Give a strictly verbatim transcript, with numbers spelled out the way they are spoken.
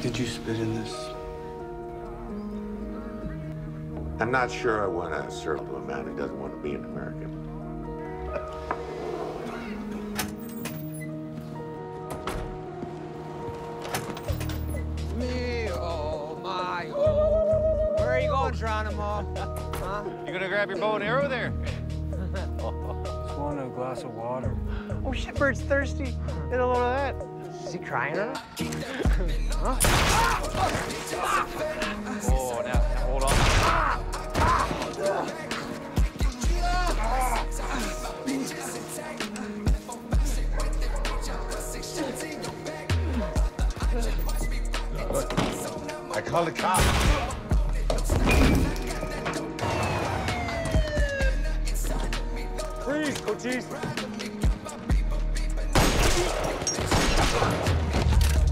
Did you spit in this? I'm not sure I want to serve to a man who doesn't want to be an American. Me, oh my, oh. Where are you going, Geronimo? Huh? You gonna grab your bow and arrow there? Just want a glass of water. Oh, shit, Bird's thirsty. Get a load of that. Is he crying or? Huh? Oh, now, now hold on. I called the cops. Freeze, Cochise.